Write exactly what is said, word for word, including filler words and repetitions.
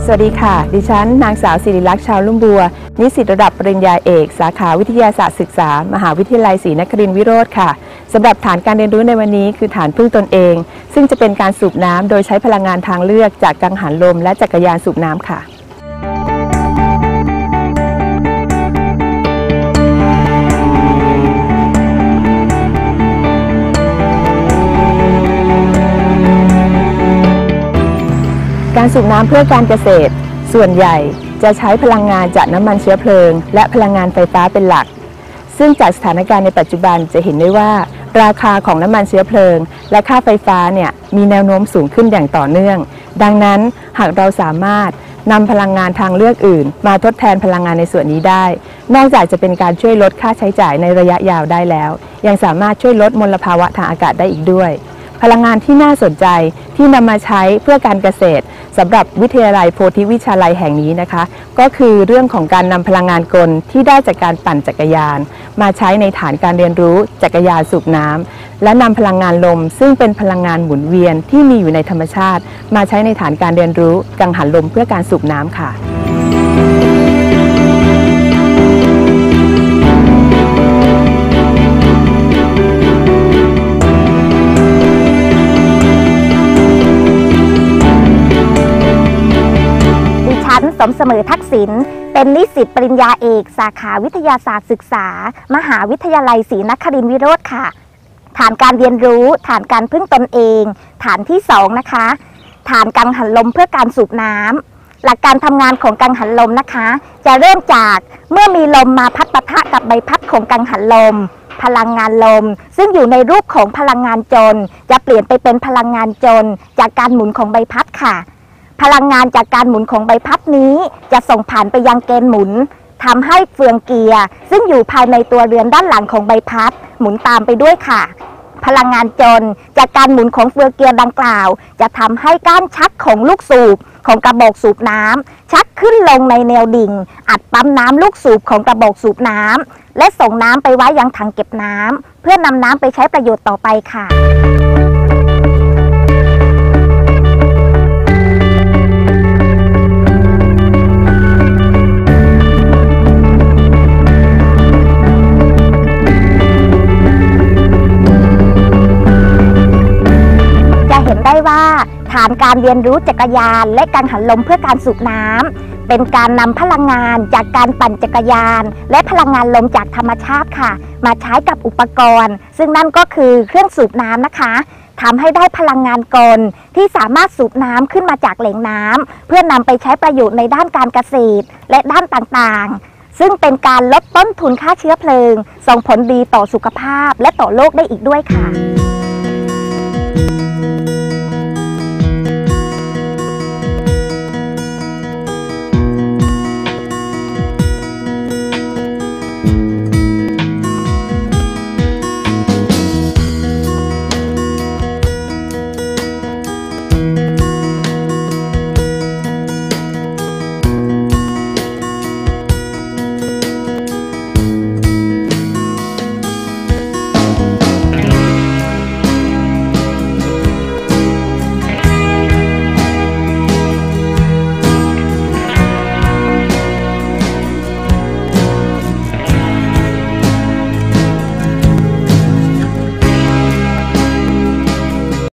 สวัสดีค่ะดิฉันนางสาวศิริลักษณ์ชาวลุ่มบัวนิสิตระดับปริญญาเอกสาขาวิทยาศาสตร์ศึกษามหาวิทยาลัยศรีนครินทร์วิโรธค่ะสำหรับฐานการเรียนรู้ในวันนี้คือฐานพึ่งตนเองซึ่งจะเป็นการสูบน้ำโดยใช้พลังงานทางเลือกจากกังหันลมและจักรยานสูบน้ำค่ะการสูบน้ำเพื่อการเกษตรส่วนใหญ่จะใช้พลังงานจากน้ำมันเชื้อเพลิงและพลังงานไฟฟ้าเป็นหลักซึ่งจากสถานการณ์ในปัจจุบันจะเห็นได้ว่าราคาของน้ำมันเชื้อเพลิงและค่าไฟฟ้าเนี่ยมีแนวโน้มสูงขึ้นอย่างต่อเนื่องดังนั้นหากเราสามารถนำพลังงานทางเลือกอื่นมาทดแทนพลังงานในส่วนนี้ได้นอกจากจะเป็นการช่วยลดค่าใช้จ่ายในระยะยาวได้แล้วยังสามารถช่วยลดมลภาวะทางอากาศได้อีกด้วยพลังงานที่น่าสนใจที่นำมาใช้เพื่อการเกษตรสำหรับวิทยาลัยโพธิวิชาลัยแห่งนี้นะคะก็คือเรื่องของการนำพลังงานกลที่ได้จากการปั่นจักรยานมาใช้ในฐานการเรียนรู้จักรยานสูบน้ำและนำพลังงานลมซึ่งเป็นพลังงานหมุนเวียนที่มีอยู่ในธรรมชาติมาใช้ในฐานการเรียนรู้กังหันลมเพื่อการสูบน้ำค่ะสมเสมอทักษิณเป็นนิสิตปริญญาเอกสาขาวิทยาศาสตร์ศึกษามหาวิทยาลัยศรีนครินทร์วิโรธค่ะฐานการเรียนรู้ฐานการพึ่งตนเองฐานที่สองนะคะฐานกังหันลมเพื่อการสูบน้ำหลักการทำงานของกังหันลมนะคะจะเริ่มจากเมื่อมีลมมาพัดปะทะกับใบพัดของกังหันลมพลังงานลมซึ่งอยู่ในรูปของพลังงานจลจะเปลี่ยนไปเป็นพลังงานจลจากการหมุนของใบพัดค่ะพลังงานจากการหมุนของใบพัดนี้จะส่งผ่านไปยังเกณฑ์หมุนทำให้เฟืองเกียร์ซึ่งอยู่ภายในตัวเรือนด้านหลังของใบพัดหมุนตามไปด้วยค่ะพลังงานจลจากการหมุนของเฟืองเกียร์ดังกล่าวจะทำให้ก้านชักของลูกสูบของกระบอกสูบน้ำชักขึ้นลงในแนวดิ่งอัดปั๊มน้ำลูกสูบของกระบอกสูบน้ำและส่งน้ำไปไว้ยังถังเก็บน้ำเพื่อนำน้ำไปใช้ประโยชน์ต่อไปค่ะได้ว่าฐานการเรียนรู้จักรยานและกังหันลมเพื่อการสูบน้ำเป็นการนำพลังงานจากการปั่นจักรยานและพลังงานลมจากธรรมชาติค่ะมาใช้กับอุปกรณ์ซึ่งนั่นก็คือเครื่องสูบน้ำนะคะทำให้ได้พลังงานกลที่สามารถสูบน้ำขึ้นมาจากแหล่งน้ำเพื่อนำไปใช้ประโยชน์ในด้านการเกษตรและด้านต่างๆซึ่งเป็นการลดต้นทุนค่าเชื้อเพลิงส่งผลดีต่อสุขภาพและต่อโลกได้อีกด้วยค่ะ